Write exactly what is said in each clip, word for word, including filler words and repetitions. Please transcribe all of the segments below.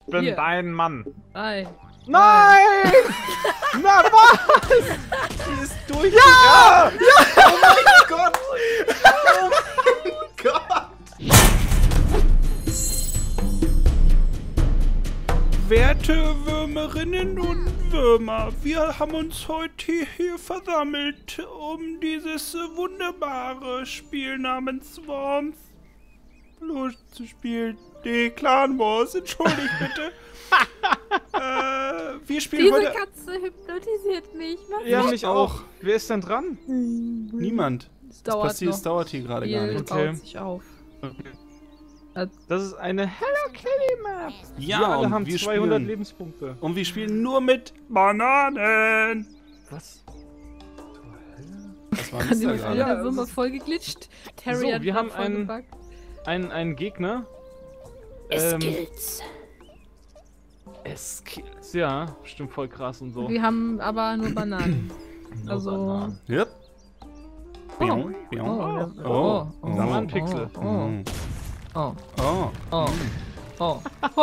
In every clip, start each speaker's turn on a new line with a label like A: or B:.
A: Ich bin
B: Hier.
A: dein Mann.
B: Drei.
A: Nein! Na was?
C: Die ist durch.
A: Ja!
C: Ja! Oh mein Gott! Oh mein Gott! Werte Würmerinnen und Würmer, wir haben uns heute hier versammelt, um dieses wunderbare Spiel namens Worms loszuspielen. Nee, Clan Wars, entschuldigt bitte. äh, wir spielen
B: Diese
C: heute...
B: Katze hypnotisiert mich. Was
A: Ja,
B: ist
A: mich auch. Wer ist denn dran?
C: Niemand.
B: das?
C: Das
B: Dauert
C: passiert,
B: noch.
C: es dauert hier gerade gar
B: Viel
C: nicht.
A: Okay.
B: baut sich auf.
A: Das ist eine Hello Kitty Map.
C: Ja,
A: wir alle
C: und
A: haben
C: wir
A: zweihundert
C: spielen-
A: Lebenspunkte.
C: Und wir spielen nur mit Bananen.
A: Was?
C: Was war
B: Kann
C: das
B: die
C: da
B: mal
C: gerade?
B: wieder
A: Ja,
B: Würmer
A: es ist-
B: voll geglitscht. Terry
A: So,
B: hat
A: wir
B: grad
A: haben
B: voll
A: einen-
B: gebackt.
A: Ein, ein Gegner.
B: Es
A: Ähm,
B: gilt's.
A: Es kills. Ja, stimmt voll krass und so.
B: Wir haben aber nur Bananen. Also.
C: Yep.
B: Oh.
C: Biong, biong.
B: Oh,
C: Oh,
B: oh,
C: oh,
A: Samanpixel.
B: Oh,
C: Mm.
B: oh,
C: Oh.
B: oh, oh.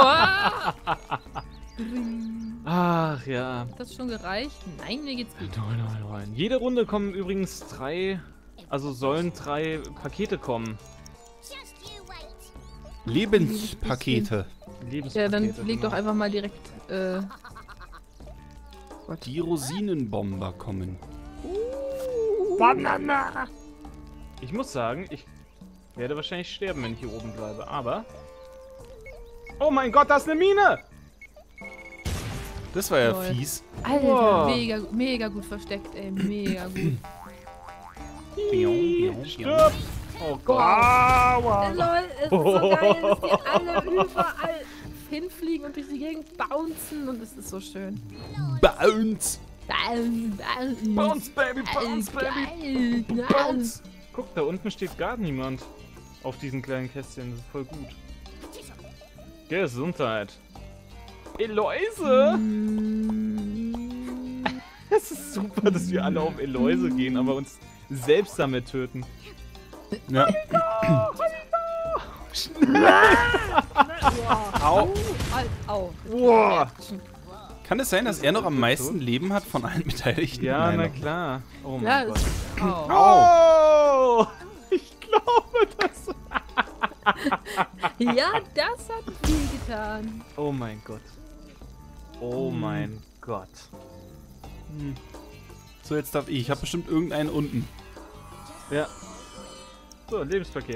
A: Ach ja.
B: Hat das schon gereicht? Nein, mir geht's gut.
A: Nein, nein, nein. Jede Runde kommen übrigens drei, also sollen drei Pakete kommen.
C: Lebenspakete.
B: Ja, dann
A: Lebenspakete,
B: leg doch
A: genau.
B: einfach mal direkt. Äh,
C: Die Rosinenbomber kommen.
A: Banana! Ich muss sagen, ich werde wahrscheinlich sterben, wenn ich hier oben bleibe, aber... Oh mein Gott, das ist eine Mine!
C: Das war ja
B: Lol.
C: fies.
B: Alter,
A: Wow.
B: mega, mega gut versteckt, ey. Mega gut.
C: Biong, biong, biong.
A: Stirb! Oh Gott. Aua.
B: Lol, es ist so geil, dass die alle überall hinfliegen und durch die Gegend bouncen und es ist so schön.
C: Bounce.
B: Bounce, bounce.
A: Bounce, Baby, bounce, Baby!
B: Geil,
A: Bounce! Guck, da unten steht gar niemand auf diesen kleinen Kästchen. Das ist voll gut. Gesundheit. Eloise! Es ist super, dass wir alle auf Eloise gehen, aber uns selbst damit töten.
C: Ja.
B: Au. Au. Au.
A: Wow!
C: Kann es sein, dass er noch am meisten Leben hat von allen Beteiligten?
A: Ja,
C: Nein,
A: na
C: noch.
A: klar. Oh
B: Ja,
A: mein Gott.
B: es- Au.
C: Au.
A: Oh! Ich glaube, das...
B: Ja, das hat viel getan.
A: Oh mein Gott. Oh mein Gott.
C: Hm. So, jetzt darf ich. Ich habe bestimmt irgendeinen unten.
A: Ja. So, Lebenspaket.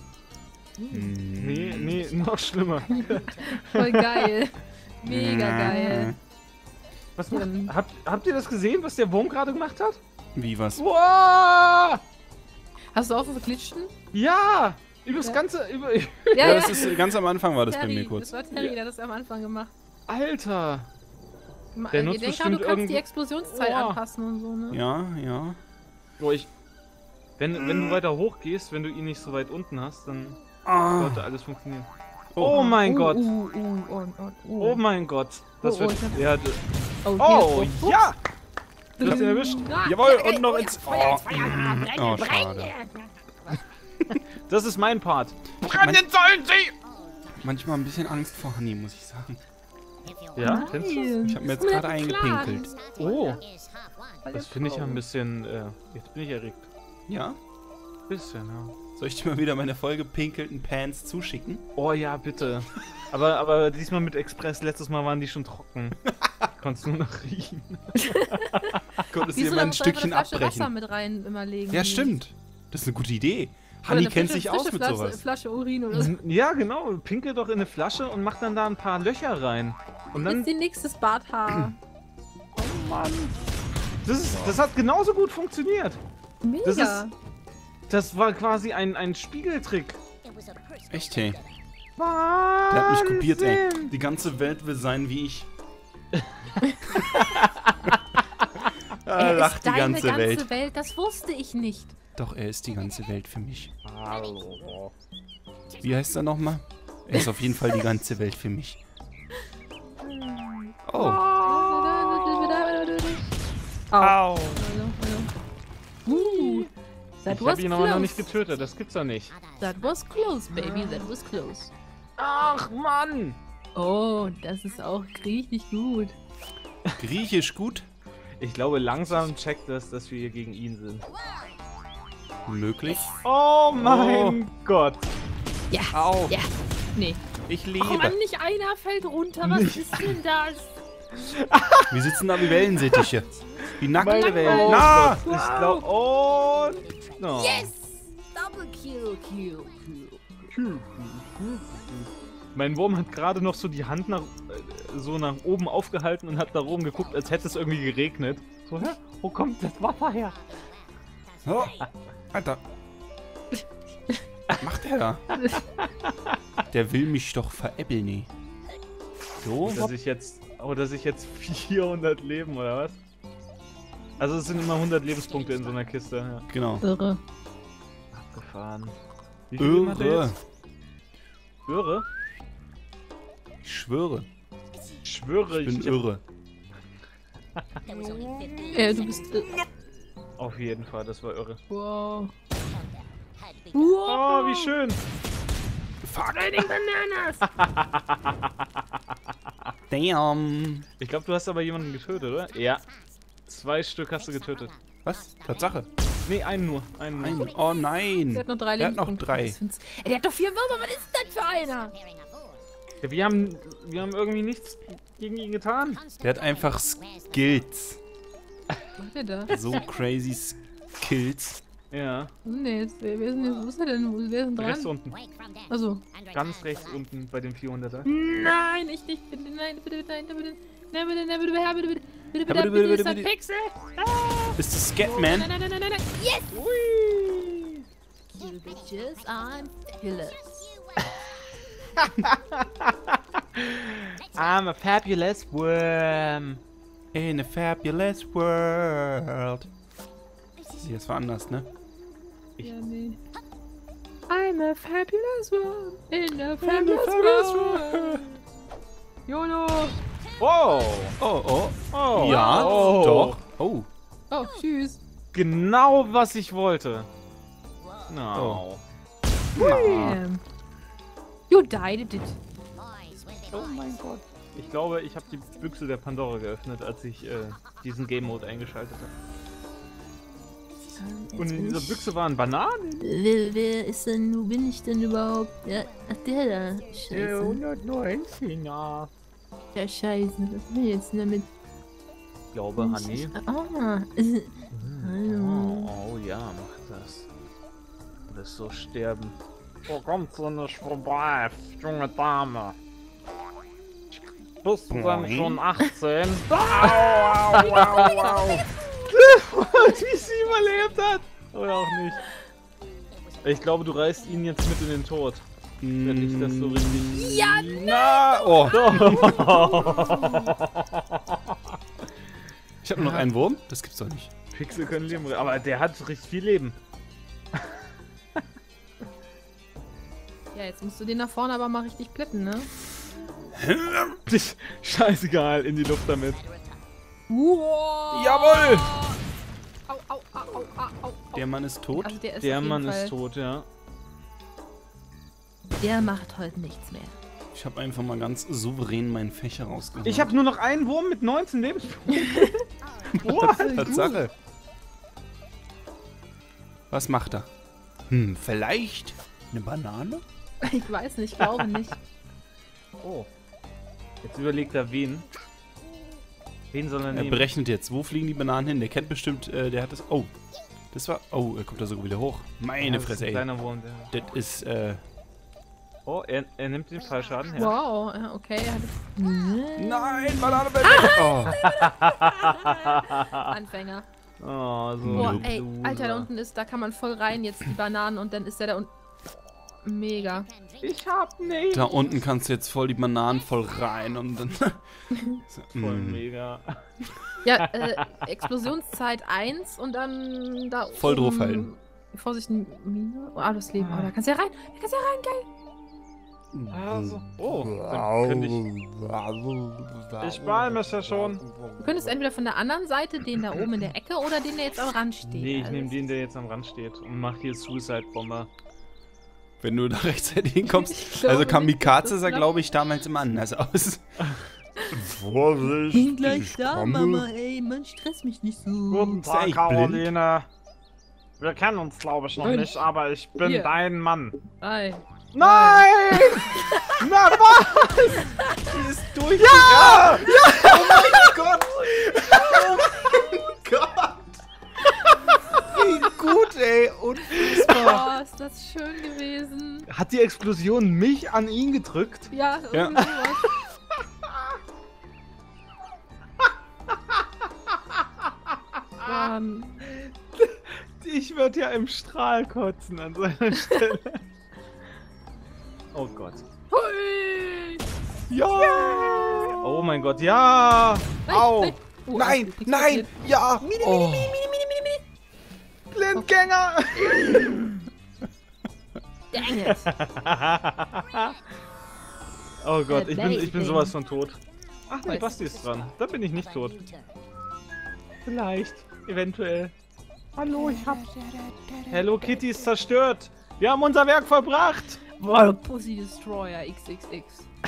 A: Nee, nee, noch schlimmer.
B: Voll geil. Mega geil.
A: Was macht, habt, habt ihr das gesehen, was der Wurm gerade gemacht hat?
C: Wie was?
A: Wow!
B: Hast du auch einen verglitschten?
A: Ja! Übers
B: Ja.
A: ganze... Über,
B: Ja,
C: Ja, das ist ganz am Anfang war das bei
B: Terry,
C: mir kurz.
B: Das war Terry, der hat das am Anfang gemacht.
A: Alter!
B: Ma-
A: Der
B: äh,
A: nutzt
B: denk
A: bestimmt
B: dran, du kannst die
A: irgendwo-
B: Explosionszeit
A: Oh.
B: anpassen und so, ne?
C: Ja, ja.
A: Oh, ich... Wenn, wenn du weiter hoch gehst, wenn du ihn nicht so weit unten hast, dann
C: Ah.
A: sollte alles funktionieren. Oh, mein
B: uh,
A: Gott!
B: Uh, uh, uh, uh, uh.
A: Oh mein Gott! Das
B: Oh, oh,
A: wird...
B: ich hab-
A: Ja, d-
B: Oh,
A: oh,
B: hier ist-
A: ja! Du hast ihn erwischt.
B: Ah,
C: Jawohl,
B: ja,
C: und noch
B: oh,
C: ins...
B: Feuer,
C: Oh,
B: Feuer,
C: mm,
B: brenne,
C: oh,
B: brenne.
C: schade.
A: Das ist mein Part.
C: Man-
A: Brennen sollen sie!
C: Manchmal ein bisschen Angst vor Honey, muss ich sagen.
A: Ja, kennst du?
B: Nein,
C: Ich habe mir
B: ist
C: jetzt gerade eingepinkelt.
A: Oh,
B: Voll
A: das
B: der
A: finde ich ja
B: Traum.
A: ein bisschen... Äh, jetzt bin ich erregt.
C: Ja?
A: Bisschen, ja.
C: Soll ich dir mal wieder meine vollgepinkelten Pants zuschicken?
A: Oh ja, bitte. Aber, aber diesmal mit Express, letztes Mal waren die schon trocken. Konntest nur noch riechen.
C: Konntest
B: Wieso
C: dir mal ein
B: dann
C: Stückchen
B: eine Flasche Wasser
C: abbrechen.
B: mit rein immer legen?
C: Ja, stimmt. Das ist eine gute Idee.
B: Oder
C: Honey
B: eine
C: kennt
B: frische-
C: sich aus
B: frische
C: mit
B: Flasche,
C: sowas.
B: Flasche Urin oder so.
A: Ja, genau. Pinkel doch in eine Flasche und mach dann da ein paar Löcher rein. Und
B: Jetzt
A: dann...
B: die nächstes Barthaar.
A: Oh Mann. Das, ist, das hat genauso gut funktioniert.
B: Mega.
A: Das ist... Das war quasi ein, ein Spiegeltrick.
C: Echt, hey.
A: Wahnsinn.
C: Der hat mich kopiert, ey. Die ganze Welt will sein wie ich.
B: Er
C: Er
B: ist
C: lacht die
B: deine
C: ganze,
B: ganze
C: Welt.
B: Welt. Das wusste ich nicht.
C: Doch, er ist die ganze Welt für mich.
A: Hallo.
C: Wie heißt er nochmal? Er ist auf jeden Fall die ganze Welt für mich. Oh.
B: Au.
A: Au.
B: Uh, that
A: Ich
B: was
A: habe ihn aber noch nicht
B: close.
A: getötet, das gibt's doch nicht.
B: That was close, baby. That was close.
A: Ach, Mann!
B: Oh, das ist auch richtig gut.
C: Griechisch gut?
A: Ich glaube, langsam checkt das, dass wir hier gegen ihn sind.
C: Möglich.
A: Oh mein Gott.
B: Ja.
C: Au.
B: Ja. Nee.
C: Ich
B: Oh
C: lebe.
B: Mann, nicht einer fällt runter. Was ist denn das?
C: Wir sitzen da wie Wellensittiche. Wie nackte
A: Meine
C: Wellen.
A: Oh
C: Na!
A: Gott, ich glaube. Und. No.
B: Yes! Double kill, kill, kill.
A: Mein Wurm hat gerade noch so die Hand nach, äh, so nach oben aufgehalten und hat da oben geguckt, als hätte es irgendwie geregnet. So, hä? Wo kommt das Wasser her?
C: Oh. Alter. Was macht der da? Der will mich doch veräppeln, nee. So,
A: Dass ich jetzt, oh, dass ich jetzt vierhundert Leben, oder was? Also es sind immer hundert Lebenspunkte in so einer Kiste, ja.
C: genau.
B: Irre.
A: Abgefahren. Wie viel Leben hat er
C: Irre.
A: jetzt? Irre?
C: Ich schwöre.
A: Ich schwöre,
C: Ich bin
A: ich
C: irre.
B: Äh, du bist irre.
A: Auf jeden Fall, das war irre.
B: Wow.
A: Oh,
B: Wow.
A: wie schön!
C: Fuck.
B: Raining Bananas.
C: Damn.
A: Ich glaube, du hast aber jemanden getötet, oder? Ja. Zwei Stück hast du getötet.
C: Was? Tatsache.
A: Nee, einen nur. Einen nur.
C: Nein. Oh nein.
B: Der hat noch drei
C: Der hat noch
B: Lebenspunkte.
C: drei.
B: Das find's- Ey, der hat doch vier Würmer. Was ist denn das für einer?
A: Ja, wir haben, wir haben irgendwie nichts gegen ihn getan.
C: Der hat einfach Skills.
B: Was macht der da?
C: So crazy Skills.
A: Ja,
B: Nee, jetzt, wer wer ist denn jetzt? Wo ist er denn? Wo wer ist denn
A: rechts
B: dran?
A: unten.
B: Achso.
A: Ganz rechts unten bei dem vierhunderter.
B: Nein, ich nicht. Bitte, nein, bitte, bitte, nein, bitte. Nein, bitte, nein, bitte, bitte, bitte, bitte, bitte,
C: bitte,
B: bitte,
C: bitte,
B: bitte, ist
C: bitte,
B: ein
C: bitte.
B: Pixel.
C: Ist das Scatman?
B: Nein, nein, nein, nein, nein, nein. Yes!
A: Ui.
B: You bitches, I'm fabulous.
A: I'm a fabulous worm.
C: In a fabulous world. Nee, das war anders, ne?
B: Ja, nee. I'm a fabulous one. In a fabulous,
C: fabulous
B: world. YOLO.
A: Oh.
C: Oh, oh.
A: Oh.
C: Ja,
A: oh.
C: doch. Oh.
B: Oh, tschüss.
A: Genau, was ich wollte. No.
B: Damn. You died it.
A: Oh mein Gott. Ich glaube, ich habe die Büchse der Pandora geöffnet, als ich äh, diesen Game Mode eingeschaltet habe. Und in dieser Büchse waren Bananen.
B: Wer, wer ist denn, wo bin ich denn überhaupt? Ja, ach, der da. Scheiße.
A: hundertneunzehn, ja.
B: Ja, scheiße. Was will ich jetzt damit?
A: Ich glaube, Honey.
B: Ah, äh,
A: Oh, oh ja, mach das. Du wirst so sterben. Wo kommt so nicht vorbei, junge Dame? Bist du dann schon achtzehn? Au, au, au, au. Wie sie überlebt hat! Oder auch nicht. Ich glaube, du reißt ihn jetzt mit in den Tod. Wenn ich das so richtig...
B: ja,
C: Na, oh. Ich habe nur noch einen Wurm? Das gibt's doch nicht.
A: Pixel können leben, aber der hat richtig viel Leben.
B: Ja, jetzt musst du den nach vorne aber mal richtig plätten, ne?
A: Scheißegal, in die Luft damit.
B: Wow.
C: Jawohl!
B: Au, au, au, au, au, au.
C: Der Mann ist tot.
B: Also der ist
A: Der
B: auf jeden
A: Mann
B: Fall,
A: ist tot, ja.
B: Der macht heute nichts mehr.
C: Ich habe einfach mal ganz souverän meinen Fächer rausgeholt.
A: Ich habe nur noch einen Wurm mit neunzehn Lebenspunkten. What?
C: Tatsache. Was macht er? Hm, vielleicht eine Banane?
B: Ich weiß nicht, glaube nicht.
A: Oh. Jetzt überlegt er wen. Wen soll er
C: Er
A: nehmen?
C: berechnet jetzt, wo fliegen die Bananen hin? Der kennt bestimmt, äh, der hat das... Oh, das war... Oh, er kommt da sogar wieder hoch. Meine
A: das ist
C: Fresse,
A: ein
C: ey.
A: kleiner Wurm, der...
C: Das ist, äh...
A: Oh, er, er nimmt den Fallschaden, ja.
B: Wow, ja, okay. Er hat
C: Nein, Banane bei oh.
B: Anfänger.
A: Oh, so.
B: Boah,
A: ein
B: ey,
A: Loser.
B: Alter, da unten ist, da kann man voll rein, jetzt die Bananen und dann ist der da unten. Mega.
A: Ich hab nicht.
C: Da unten kannst du jetzt voll die Bananen voll rein und dann... so,
A: Voll
C: mm.
A: mega.
B: Ja, äh, Explosionszeit eins und dann da
C: Voll
B: oben-
C: draufhalten.
B: Vorsicht, Mine. Oh, das Leben. Oh, da kannst du ja rein. Da kannst du ja rein, geil.
A: Also, oh, dann könnte ich... Ich beeil mich ja schon.
B: Du könntest entweder von der anderen Seite, den da oben in der Ecke, oder den, der jetzt am Rand steht.
A: Nee, ich
B: Also
A: nehme
B: das-
A: den, der jetzt am Rand steht und mach hier Suicide Bomber.
C: Wenn du da rechtzeitig hinkommst.
B: Ich glaube
C: Also
B: nicht,
C: Kamikaze
B: dass
C: sah,
B: das
C: glaube ich, damals immer anders aus.
D: Vorsicht,
B: Bin gleich
D: ich
B: da,
D: komme.
B: Mama, ey, Mann, stress mich nicht so.
A: Guten
C: Ist er
A: Tag,
C: eigentlich blind?
A: Caroline. Wir kennen uns, glaube ich, noch
B: Nein.
A: nicht, aber ich bin
B: Hier.
A: dein Mann.
B: Hi.
A: Nein! Na was?
C: Die ist durch. Ja! Ja! Oh mein Gott! Oh mein Gott! Wie gut, ey! Unfassbar!
B: Oh, ist das schön gewesen.
A: Hat die Explosion mich an ihn gedrückt?
B: Ja,
C: Ja.
B: irgendwie sowas. Mann.
A: Ich würde ja im Strahl kotzen an seiner Stelle. Oh Gott.
B: Hui.
C: Ja!
A: Oh mein Gott, ja!
B: Nein,
C: Au!
B: nein. Oh,
C: Nein!
B: du kriegst
C: Nein!
B: passiert.
C: Ja! Oh.
A: Blindgänger!
B: Dang it.
A: Oh Gott, ich bin, ich bin
B: Amazing.
A: sowas von tot. Ach nee,
B: Weiß
A: Basti
B: ich
A: ist dran. Da bin ich nicht tot. Vielleicht, eventuell. Hallo, ich hab... Hello Kitty ist zerstört. Wir haben unser Werk vollbracht.
B: Wow, Pussy Destroyer X X X.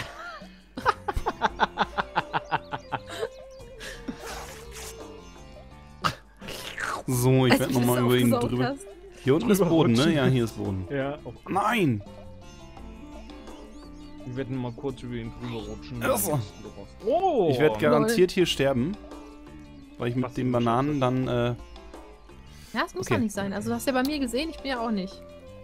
C: So, ich
B: Als
C: werde
B: du das
C: nochmal über ihn
B: aufgesaugt
C: drüber.
B: hast.
C: Hier unten ist
A: Drüber
C: Boden, ne?
A: rutschen.
C: Ja, hier ist Boden.
A: Ja, oh,
C: Nein!
A: wir werden mal kurz über ihn drüber rutschen.
C: Ach so.
A: Oh!
C: Ich werde garantiert hier sterben. Weil ich mit
A: Was
C: den
A: du
C: Bananen dann, äh.
B: Ja, das muss
C: Okay.
B: doch nicht sein. Also, du hast ja bei mir gesehen, ich bin ja auch nicht.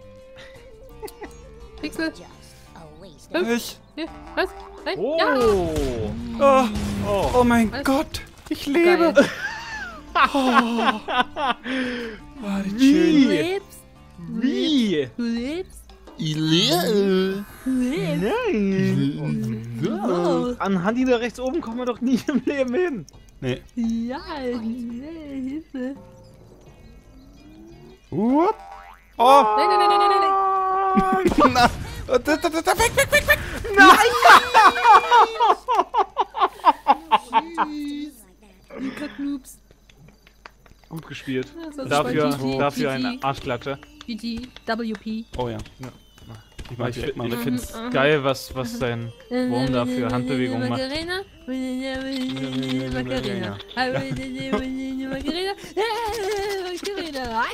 B: Pixel.
C: Ich.
B: Hier, was? Nein?
A: Oh!
B: Ja!
C: Oh,
A: Oh!
C: oh mein
B: Was?
C: Gott! Ich lebe!
B: Geil.
C: Oh, wie
B: Du
C: schön.
B: lebst.
A: Wie?
B: Du lebst.
C: Ich lebe!
B: Du lebst.
A: Nein!
B: Wow.
A: An Handy da rechts oben kommen wir doch nie im Leben hin.
C: Nee.
B: Ja, Hilfe.
C: Upp. Oh!
B: Nein, nein, nein, nein, nein, nein.
C: Na, da, da, da, da, weg, weg, weg, weg!
B: Kacknoobs.
A: Gut gespielt.
B: Das ist
A: Dafür,
B: voll G G,
A: dafür
B: G G.
A: eine Arschklatsche.
B: G G, W P.
C: Oh ja.
A: Ja.
C: Ich mach
A: Ich,
C: direkt mal
A: ich
C: weg.
A: finde es
B: Mhm.
A: geil, was, was dein Wurm da für Handbewegungen macht.
B: Macarena. Macarena. Macarena. Macarena.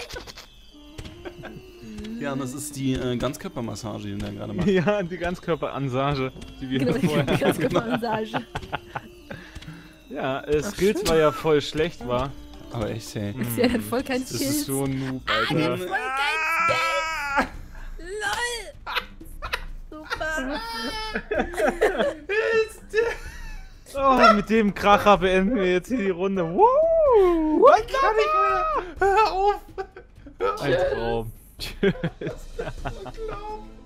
C: Ja, und das ist die äh, Ganzkörpermassage, die er gerade macht.
A: Ja, die Ganzkörperansage, die wir
B: Genau,
A: vorher
B: die Ganzkörpermassage.
A: Ja, äh,
B: Ach,
A: Skills
B: schön.
A: war ja voll schlecht, war.
C: Aber echt, hey.
B: Sie hat voll kein
A: Das ist
B: Skills.
A: so ein Noob,
B: Ah, die hat
A: Alter.
B: voll kein Skills. Lol. Super.
A: Oh, mit dem Kracher beenden wir jetzt hier die Runde. Woo!
C: Was kann ich mehr? Hör auf!
A: Ein Traum. Tschüss.